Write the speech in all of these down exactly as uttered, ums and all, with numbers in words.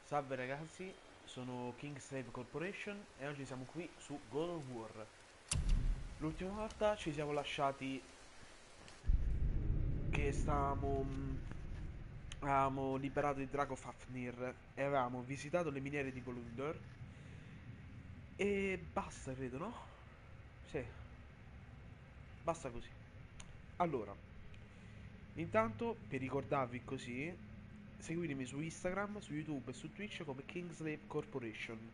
Salve ragazzi, sono Kingslave Corporation e oggi siamo qui su God of War. L'ultima volta ci siamo lasciati che stavamo... mh, avevamo liberato il drago Fafnir e avevamo visitato le miniere di Volundor e basta credo, no? Sì, basta così. Allora, intanto per ricordarvi così, seguitemi su Instagram, su YouTube e su Twitch come Kingslave Corporation.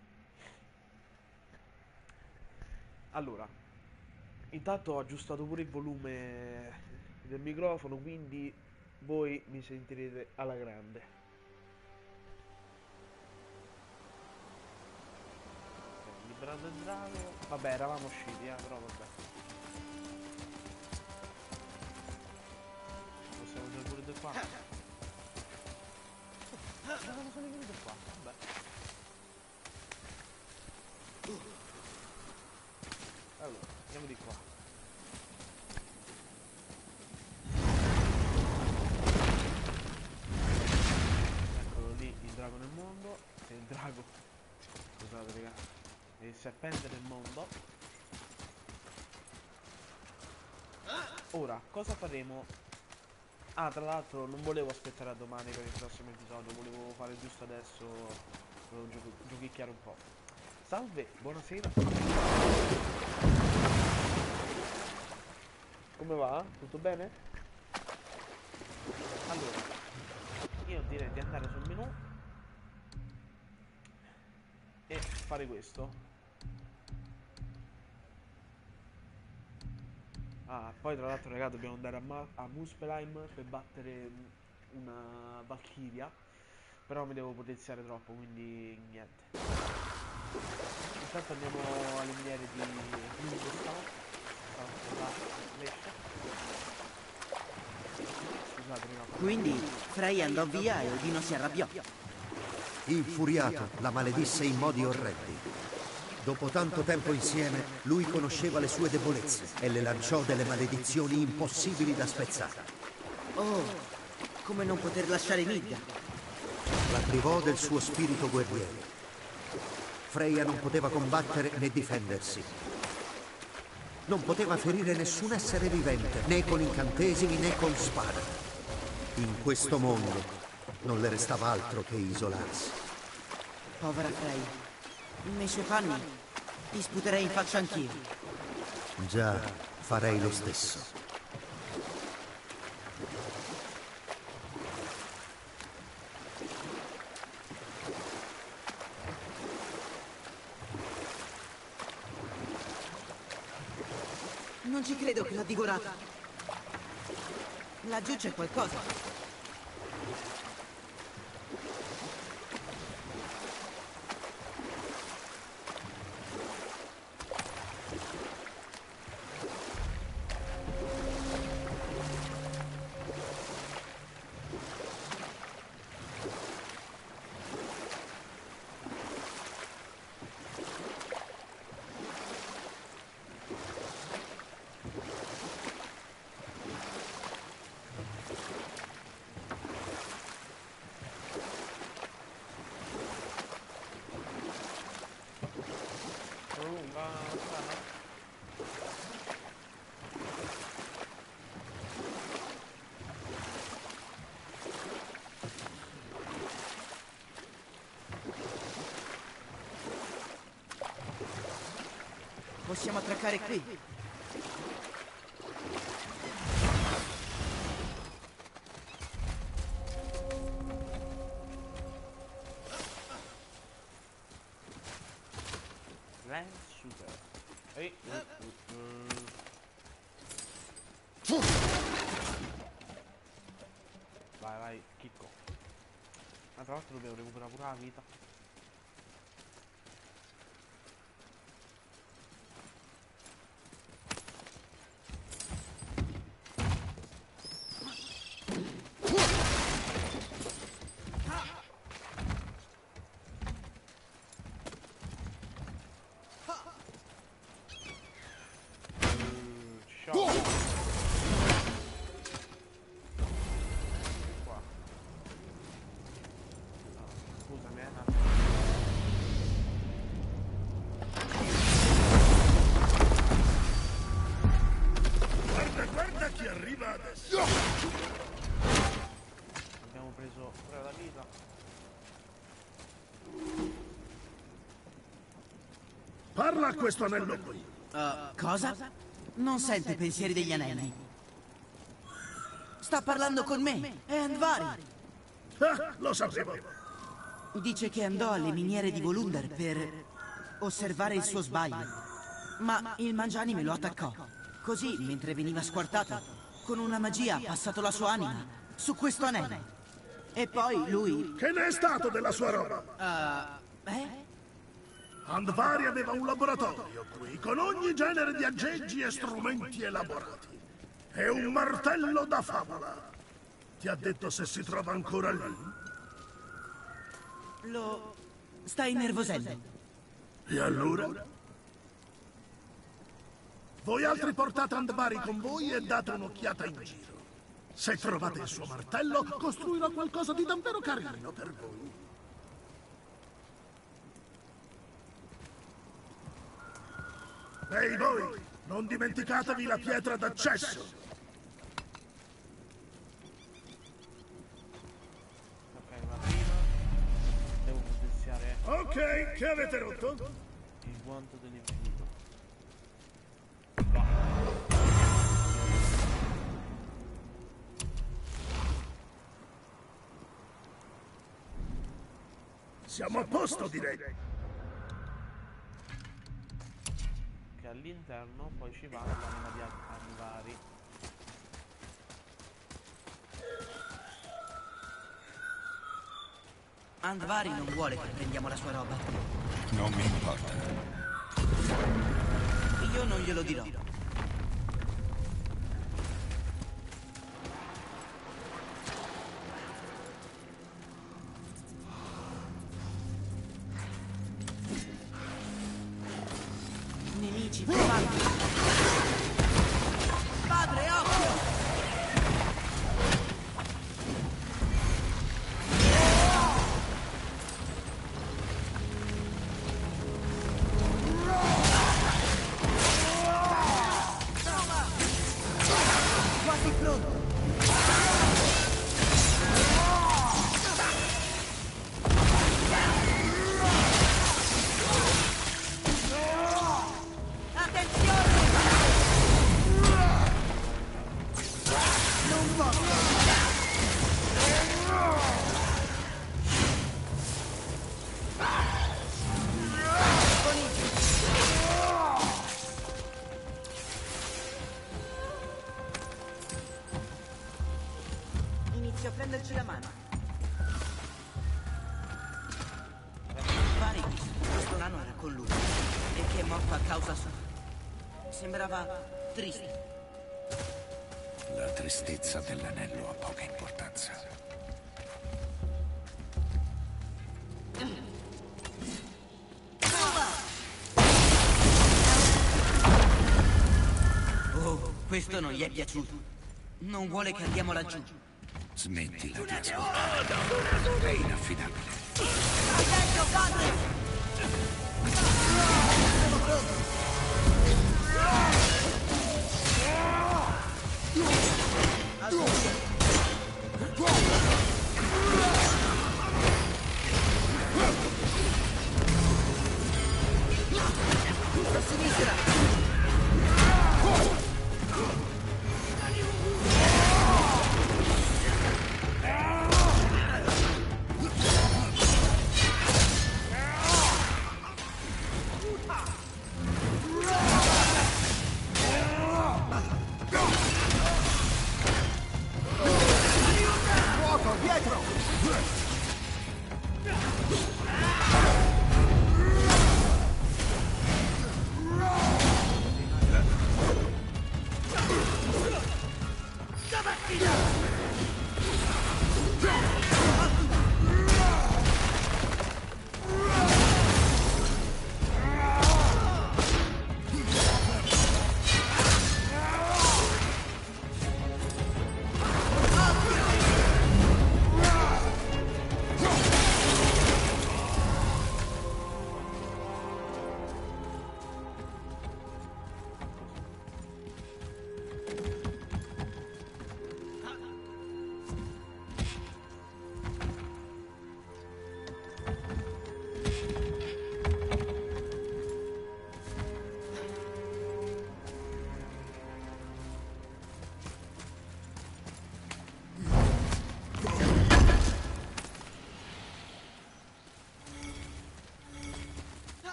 Allora, intanto ho aggiustato pure il volume del microfono, quindi voi mi sentirete alla grande. Ok, liberato il drago. Vabbè, eravamo usciti, eh, però vabbè. Possiamo usare pure da qua. Eravamo solo venuti qua, vabbè. Allora, andiamo di qua. Eccolo lì, il drago nel mondo. E il drago. Scusate, raga. Il serpente nel mondo. Ora, cosa faremo? Ah, tra l'altro non volevo aspettare a domani per il prossimo episodio, volevo fare giusto adesso, volevo gioco- giochicchiare un po'. Salve, buonasera. Come va? Tutto bene? Allora, io direi di andare sul menu e fare questo. Ah, poi tra l'altro raga dobbiamo andare a, Ma- a Muspelheim per battere mm, una Valkyria, però mi devo potenziare troppo, quindi niente. Intanto andiamo alle miniere di Hindustan. Scusate, raga. Quindi Frey andò via e Odino si arrabbiò. Infuriato, la maledisse in modi orrendi. Dopo tanto tempo insieme, lui conosceva le sue debolezze e le lanciò delle maledizioni impossibili da spezzare. Oh, come non poter lasciare Midgard. La privò del suo spirito guerriero. Freya non poteva combattere né difendersi. Non poteva ferire nessun essere vivente, né con incantesimi né con spada. In questo mondo non le restava altro che isolarsi. Povera Frey. Nei suoi panni ti sputerei in faccia anch'io. Già, farei lo stesso. Non ci credo che l'ha divorata. Laggiù c'è qualcosa. Lunga strada. Possiamo attraccare qui. Lance Shooter. Ehi. uh, uh, uh. Vai, vai, chicco. Ma tra l'altro dobbiamo recuperare pure la vita. Uh, ci scioglie. Qua. Ah, scusami, eh, un attimo. vita. Parla a questo anello qui. Uh, cosa? Non sente i pensieri degli anelli. Sta parlando con me. È Andvari. Ah, lo sapevo. Dice che andò alle miniere di Volunder per osservare il suo sbaglio. Ma il Mangianime lo attaccò. Così, mentre veniva squartato, con una magia ha passato la sua anima su questo anello. E poi lui... Che ne è stato della sua roba? Uh, eh? Andvari aveva un laboratorio qui, con ogni genere di aggeggi e strumenti elaborati. E un martello da favola. Ti ha detto se si trova ancora lì? Lo... sta innervosendo. E allora? Voi altri portate Andvari con voi e date un'occhiata in giro. Se trovate il suo martello, costruirò qualcosa di davvero carino per voi. Ehi voi, non dimenticatevi la pietra d'accesso. Ok, ma prima devo potenziare Ok, che avete rotto? il guanto dell'infinito. Siamo a posto, direi. Che all'interno poi ci va l'anima di Andvari. Andvari non vuole che prendiamo la sua roba. Non mi importa. Io non glielo dirò. Nemici, avanti! Padre, occhio! Quasi pronto! Attenzione! Non posso! Inizio a prenderci la mano. Pare che questo nano era con lui e che è morto a causa sua. Sembrava triste. La tristezza dell'anello ha poca importanza. Oh, questo non gli è piaciuto. Non vuole che andiamo laggiù. Smettila di ascoltare. È inaffidabile. Attento, padre! Sono pronto! A sinistra!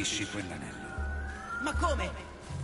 Tradisci quell'anello. Ma come?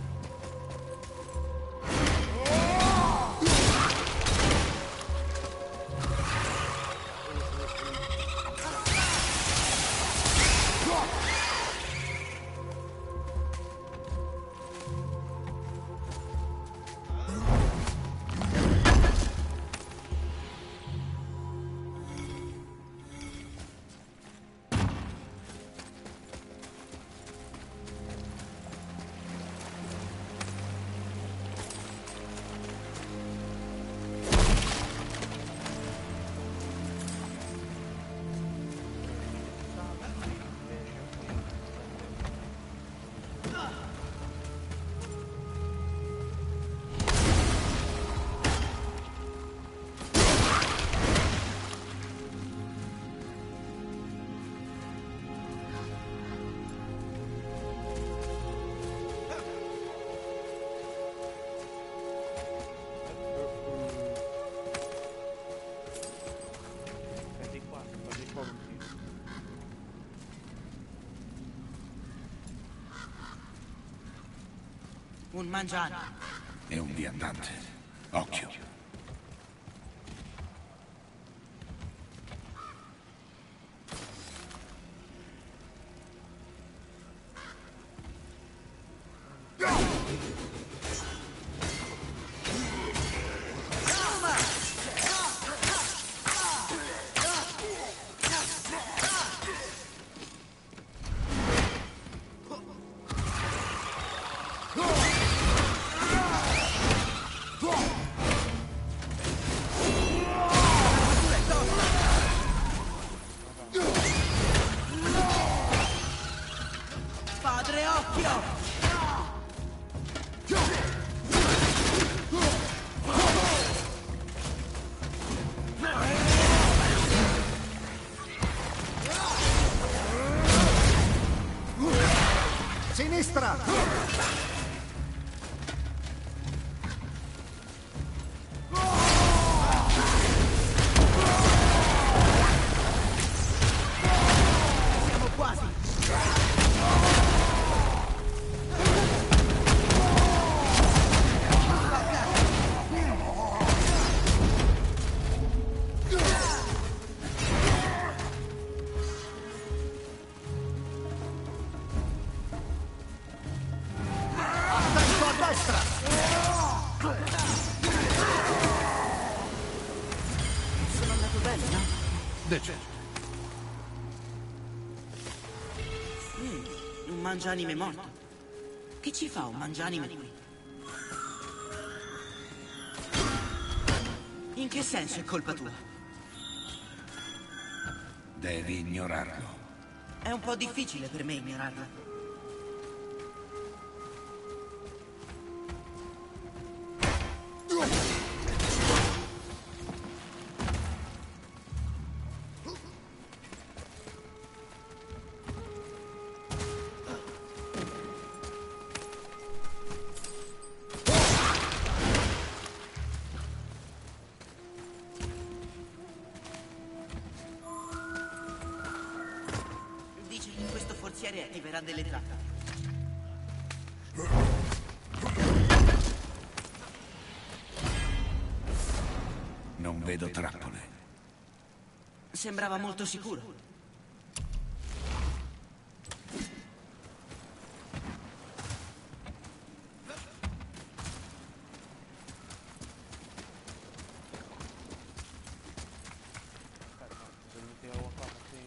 Un mangiano. È un viandante. Occhio. Padre, occhio! Sinistra! Siamo quasi! Attento a destra! Sono andato bene, no? Decente. Mm, un mangianime morto. Che ci fa un mangianime qui? In che senso è colpa tua? Devi ignorarlo. È un po' difficile per me ignorarla. Dice che questo forziere arriverà delle tratte. Non vedo trappole. Sembrava molto sicuro. Se non ti avevo fatto così.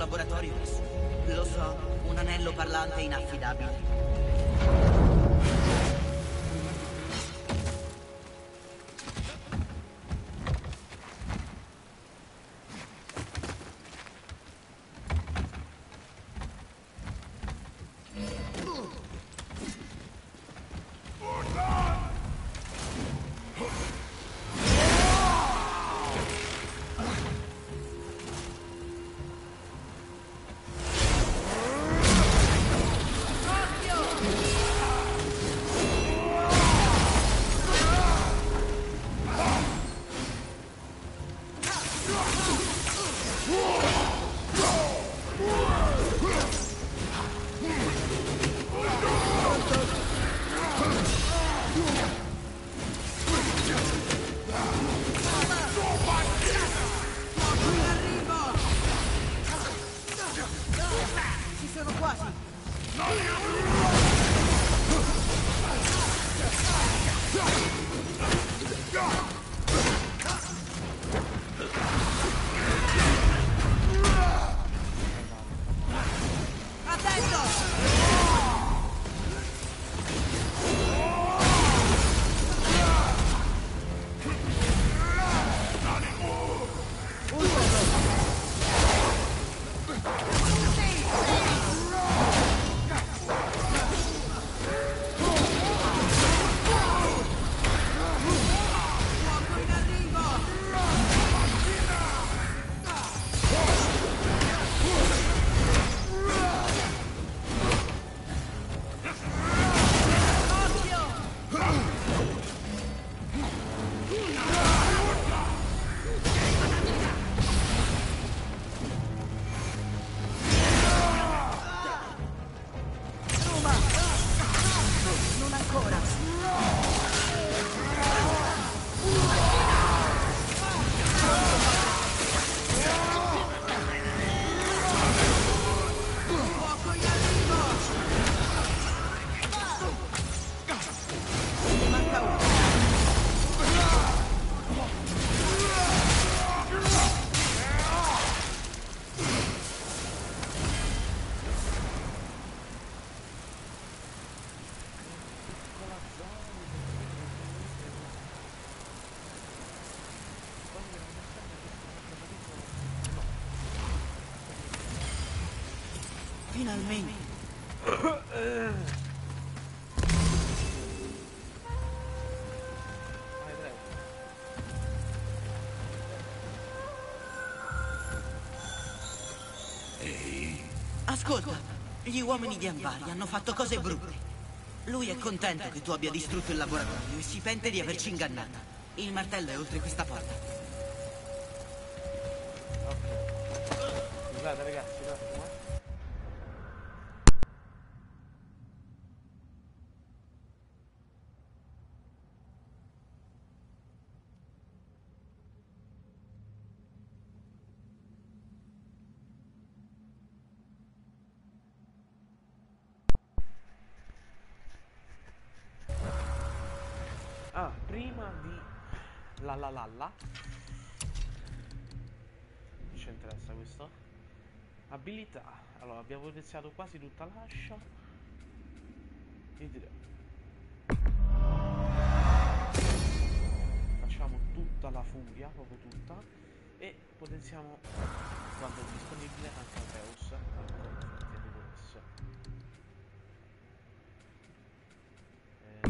laboratorio lassù. Lo so, un anello parlante inaffidabile. Finalmente. Ehi, Ascolta, gli uomini di Anvari hanno fatto cose brutte. Lui è contento che tu abbia distrutto il laboratorio e si pente di averci ingannata. Il martello è oltre questa porta. Scusate ragazzi, un attimo, eh. Ah, prima di la la la la non ci interessa questo. Abilità. Allora, abbiamo iniziato quasi tutta l'ascia. Io direi facciamo tutta la furia, proprio tutta, e potenziamo quando è disponibile anche Ateus. Ecco, tieni adesso. Eh,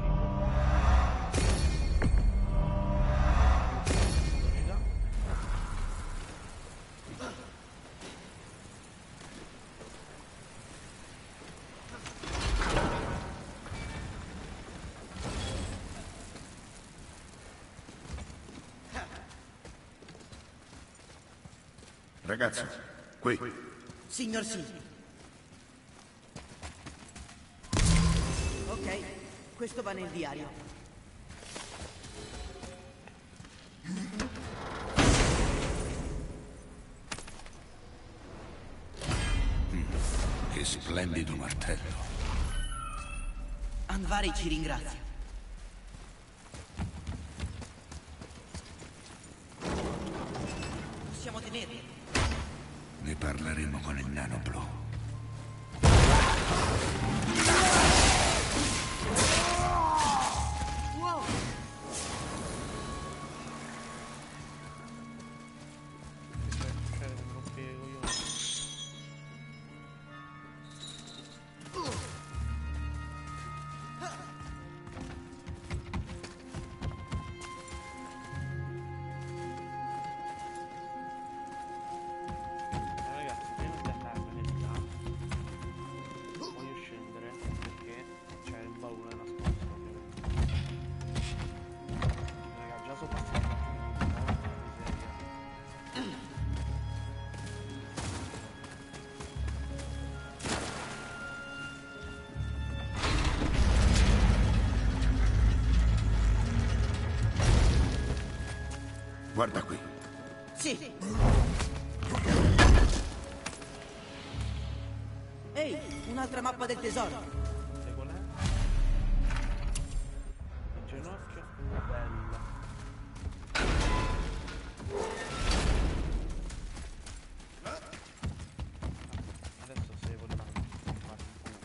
Ragazzo, qui. Signor Sì. Ok, questo va nel diario. Mm, che splendido martello. Anvari ci ringrazia. Possiamo tenerli. Ne parleremo con il nano blu. Wow! Cioè, mi rompe i coglioni. Ragazzi, prima di andarmene di là, voglio scendere perché c'è un baule nascosto, ovviamente. Raga, già sono passati quattro minuti, no? Miseria. Guarda qui. Sì! Ehi, un'altra mappa del tesoro! Sai qual è? Il ginocchio bella. Adesso se volevamo fare un cubo.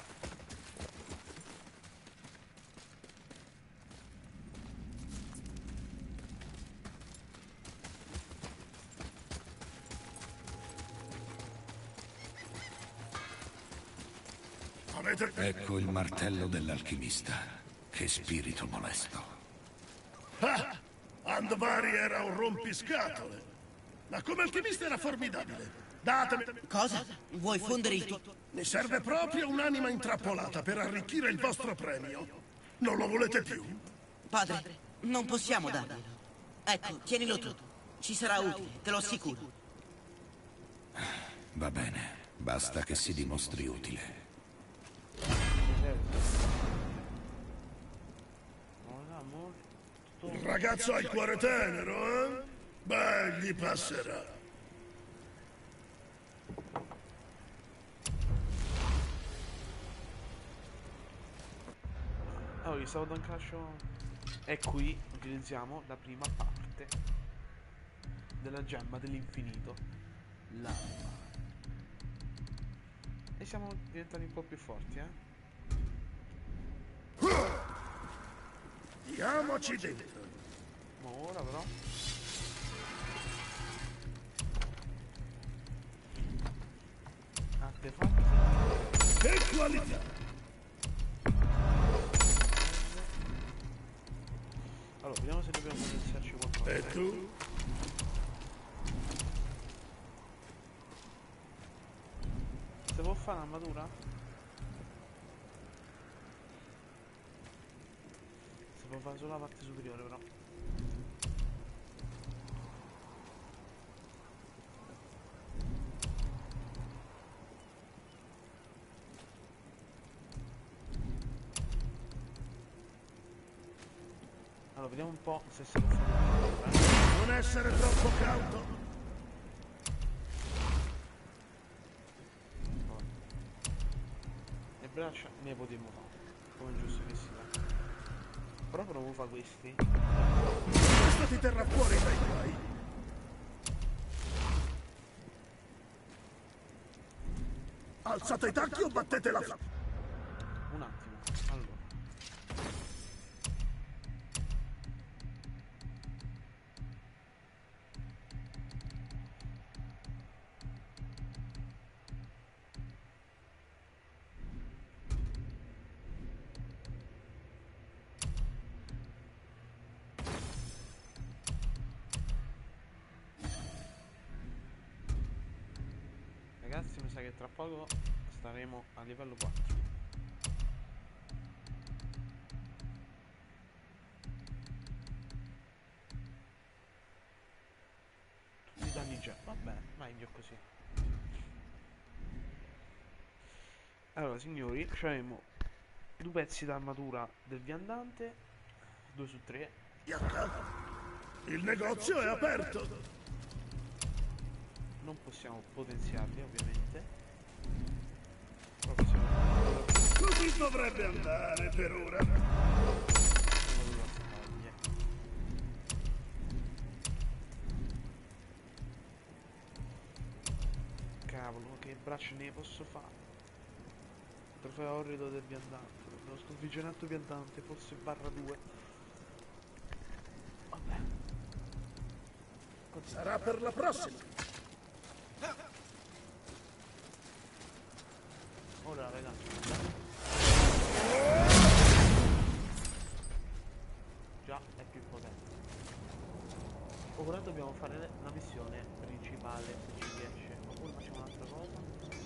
Avete... Ecco il martello dell'alchimista. Che spirito molesto. Ah! Andvari era un rompiscatole. Ma come alchimista era formidabile. Datemi... Cosa? Vuoi fondere il tuo... Mi serve proprio un'anima intrappolata per arricchire il vostro premio. Non lo volete più? Padre, non possiamo darglielo. Ecco, tienilo tu. Ci sarà utile, te lo assicuro. Va bene, basta che si dimostri utile. Il ragazzo ha il cuore tenero, eh? Beh, gli passerà. Allora, stavo da un calcio. E qui utilizziamo la prima parte della gemma dell'infinito, l'anima. E siamo diventati un po' più forti, eh? Diamoci dentro. Ma ora però artefatti. Che qualità! Allora, vediamo se dobbiamo potenziarci qualcosa. E tu? Se può fare un'armatura? Si può fare solo la parte superiore però. Allora, vediamo un po' se si può fare un'armatura. Non essere troppo cauto. Le braccia ne potremmo fare, come giusto che sia. Però provo a fare questi. Questo ti terrà fuori dai guai. Alzate i tacchi o battete la fiamma. Un attimo, allora. Ragazzi, mi sa che tra poco staremo a livello quattro. Tutti i danni già, vabbè, meglio così. Allora signori, avremo due pezzi d'armatura del viandante, due su tre. Il negozio è aperto. Non possiamo potenziarli ovviamente. Però possiamo... Così dovrebbe andare per ora. Cavolo, che braccia ne posso fare? Trofeo orrido del viandante. Lo sconfiggenetto viandante, forse barra due. Vabbè. Sarà per la prossima. Ora ragazzi. Già è più potente. Ora dobbiamo fare la missione principale se ci riesce. Oppure facciamo un'altra cosa.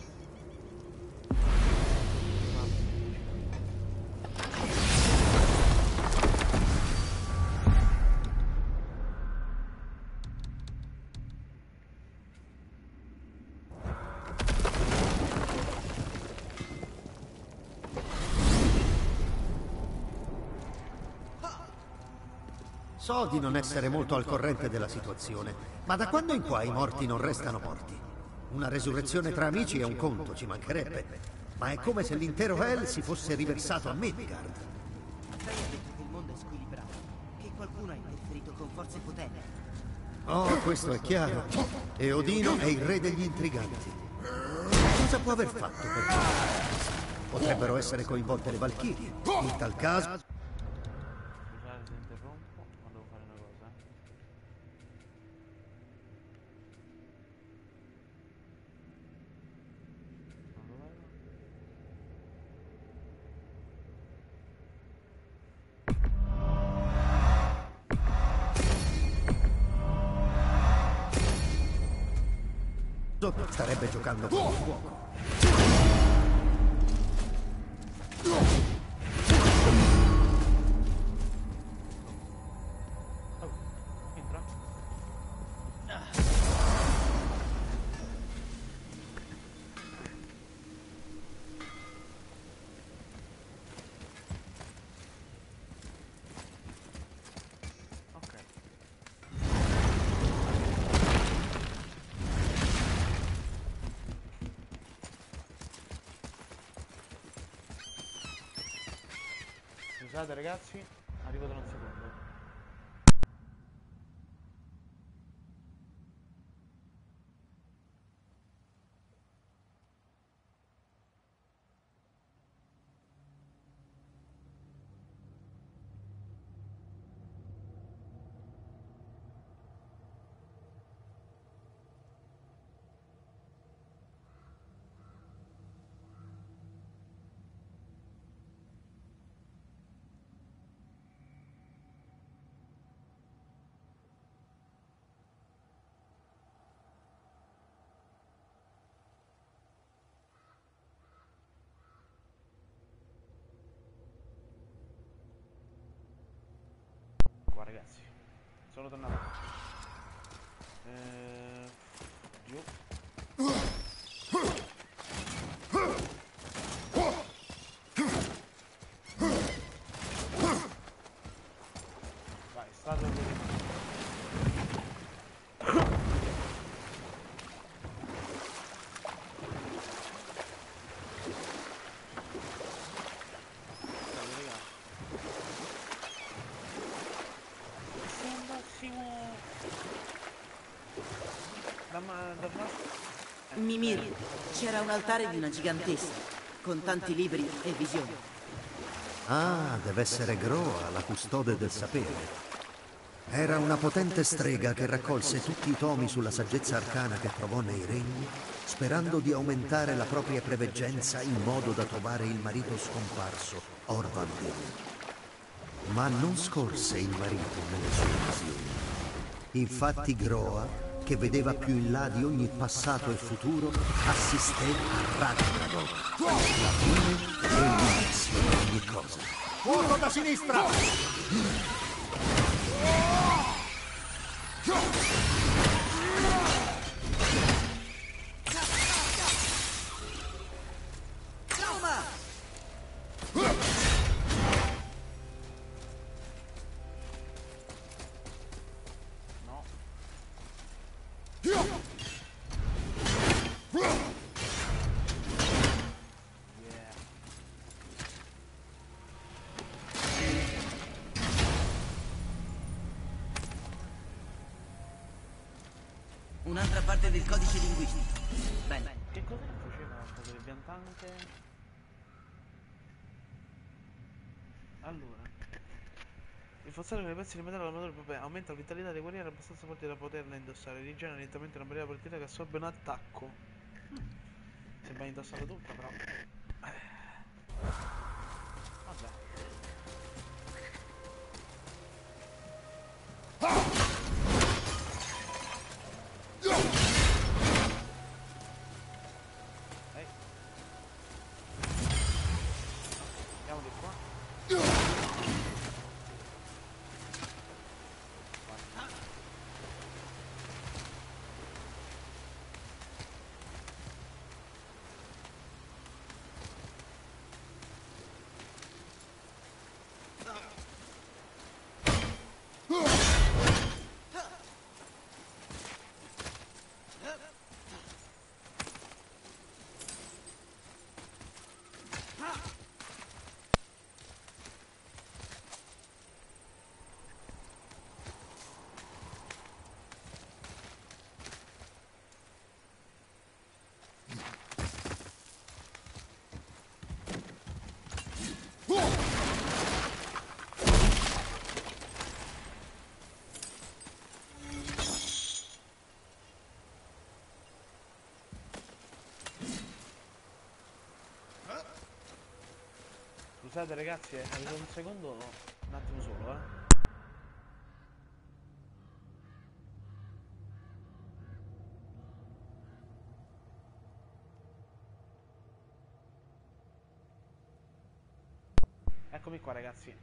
So di non essere molto al corrente della situazione, ma da quando in qua i morti non restano morti? Una resurrezione tra amici è un conto, ci mancherebbe, ma è come se l'intero Hell si fosse riversato a Midgard. Freya ha detto che il mondo è squilibrato, che qualcuno ha interferito con forze potenti. Oh, questo è chiaro. E Odino è il re degli intriganti. Cosa può aver fatto per questo? Potrebbero essere coinvolte le Valchirie. In tal caso... Scusate se interrompo, ma devo fare una cosa. Allora. starebbe giocando con il fuoco. Entra. Ok. Scusate ragazzi, arrivo tra un secondo. Qua ragazzi, sono tornato. Eh, giù. Vai, stato dove rimane. Salve ragazzi. Se andassimo da ma da ma- Mimir, c'era un altare di una gigantessa, con tanti libri e visioni. Ah, deve essere Groa, la custode del sapere. Era una potente strega che raccolse tutti i tomi sulla saggezza arcana che trovò nei regni, sperando di aumentare la propria preveggenza in modo da trovare il marito scomparso, Orvandil. Ma non scorse il marito nelle sue visioni. Infatti Groa, che vedeva più in là di ogni passato e futuro, assisté a Ragnarok, la fine e l'inizio di ogni cosa. Fuoco da sinistra! No. Yeah. un'altra parte del codice linguistico. Bene. Che cosa che faceva il potere piantante? Allora. Rinforzare con i pezzi di metallo l'armatura propria aumenta la vitalità dei guerrieri abbastanza forti da poterla indossare. Rigenera lentamente una barriera partita che assorbe un attacco. Sembra indossare tutta, però. Vabbè. Ehi. Andiamo di qua. Scusate ragazzi, eh, avete un secondo, un attimo solo, eh. Eccomi qua ragazzi.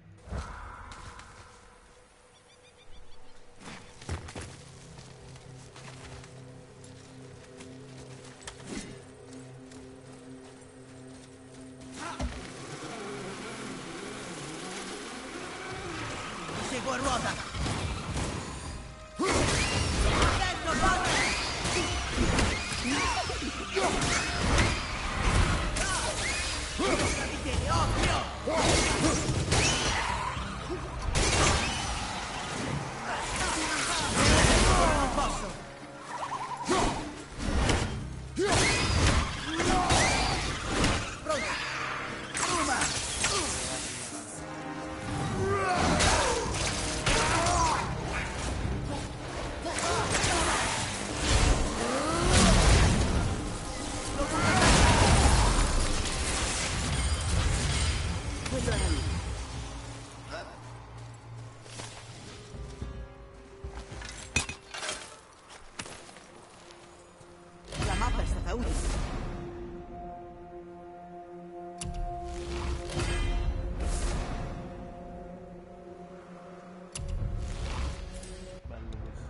Seguo a ruota. Dentro, Capitene, occhio! Non posso. Pronto. Ruma. La mappa è stata utile. Bello questo.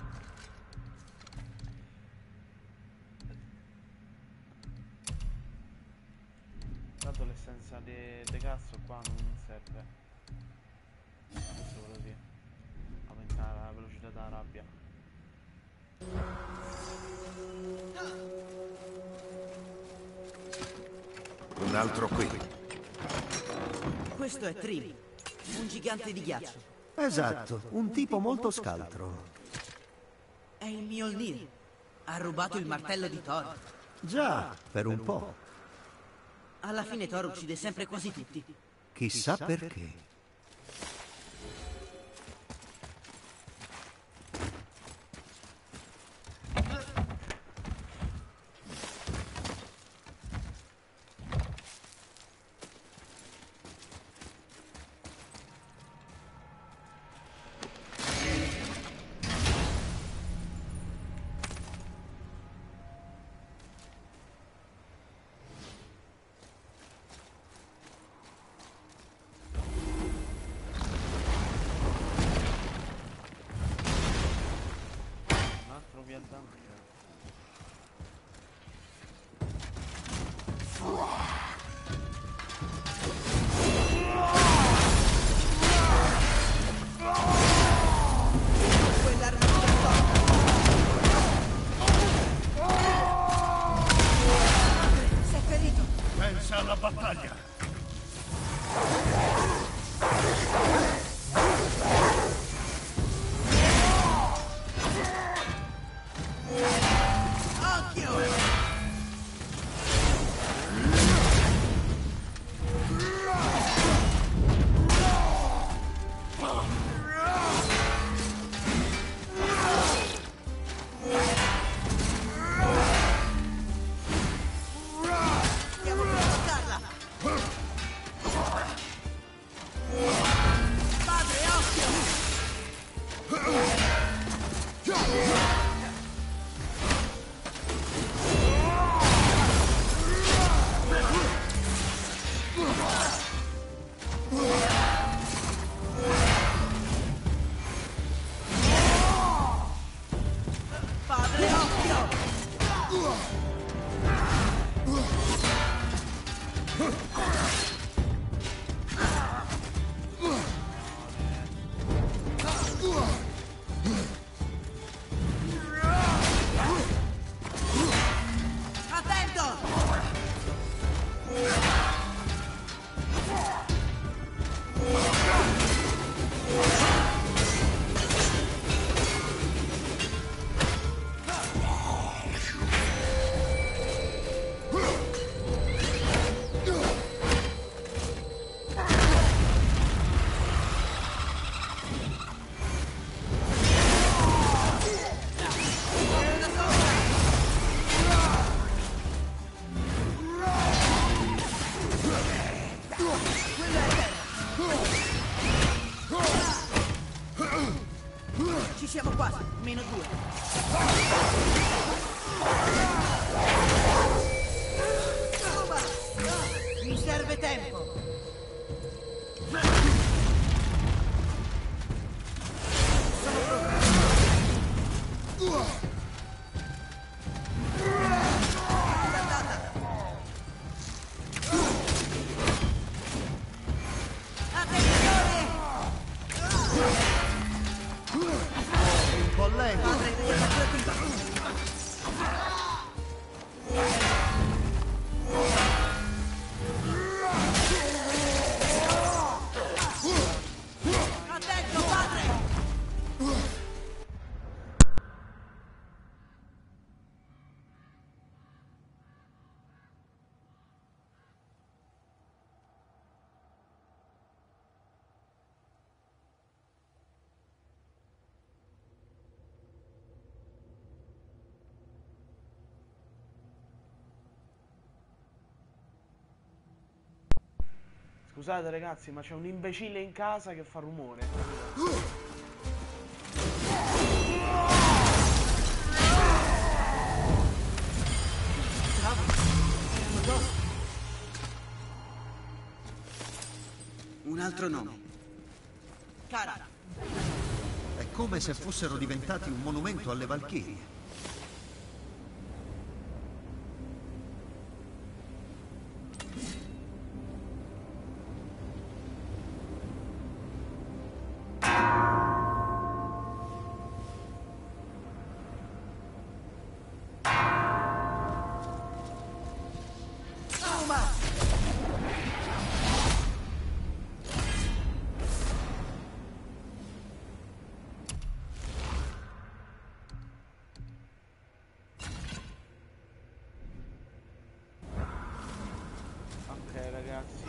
Tanto l'essenza di de cazzo qua non serve. Questo così. Aumentare la velocità della rabbia. Un altro qui. Questo è Trim, un gigante di ghiaccio. Esatto, un tipo molto scaltro. È il Mjolnir. Ha rubato il martello di Thor. Già, per un po'. Alla fine Thor uccide sempre quasi tutti. Chissà perché. Un altro viandante. Quell'arma di sei ferito. Pensa alla battaglia. Scusate ragazzi, ma c'è un imbecille in casa che fa rumore. Un altro nome. Kara. È come se fossero diventati un monumento alle Valchirie. Ok ragazzi.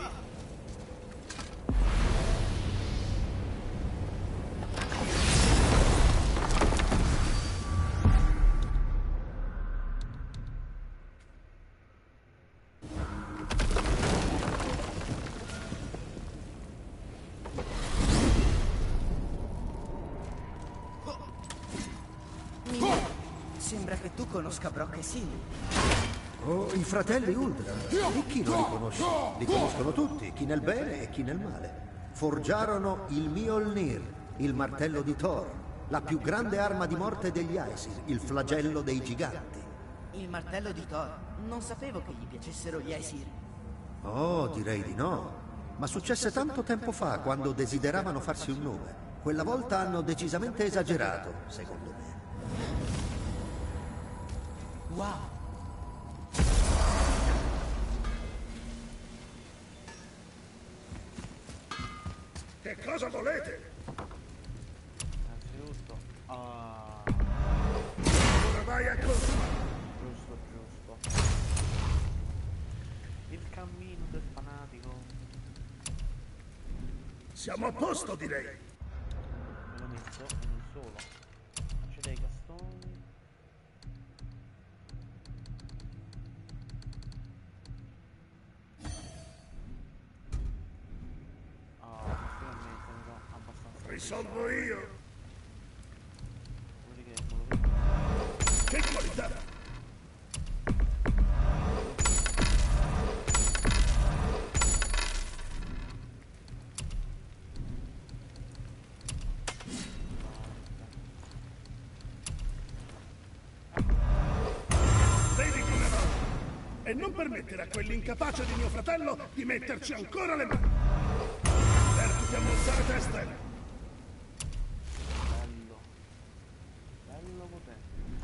Sembra che tu conosca Brock e Sil. Oh, i fratelli Uldra. E chi non li conosce? Li conoscono tutti, chi nel bene e chi nel male. Forgiarono il Mjolnir, il martello di Thor, la più grande arma di morte degli Aesir, il flagello dei giganti. Il martello di Thor. Non sapevo che gli piacessero gli Aesir. Oh, direi di no. Ma successe tanto tempo fa, quando desideravano farsi un nome. Quella volta hanno decisamente esagerato, secondo me. Wow. Che cosa volete? Innanzitutto. Ah. Ora vai a consumare. Giusto, giusto. Il cammino del fanatico. Siamo a posto, direi. Me l'ho messo e non solo. C'è dei castoni. Ah, finalmente mi do abbastanza. Risolvo io. Vuol dire che non lo vedo. Che qualità! Vedi come va? E non permettere a quell'incapace di mio fratello di metterci ancora le mani. Divertiti a mozzare teste. Bello. Bello potente.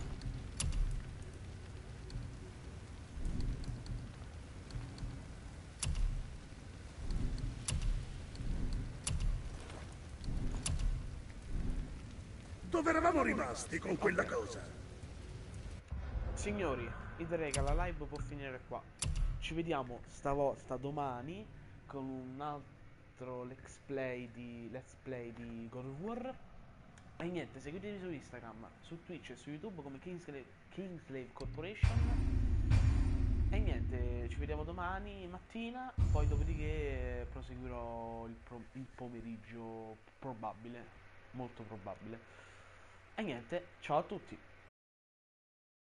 Dove eravamo rimasti con quella cosa? Signori, io direi che la live può finire qua. Ci vediamo stavolta domani con un altro let's play di, let's play di God of War. E niente, seguitemi su Instagram, su Twitch e su YouTube come Kingslave, Kingslave Corporation. E niente, ci vediamo domani mattina, poi dopodiché proseguirò il, pro- il pomeriggio probabile, molto probabile. E niente, ciao a tutti.